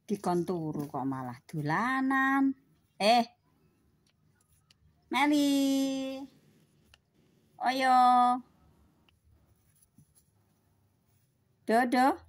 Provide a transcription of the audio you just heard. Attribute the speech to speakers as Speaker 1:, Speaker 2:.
Speaker 1: Dikon turu kok malah dolanan. Meli. Oyo. Dodo.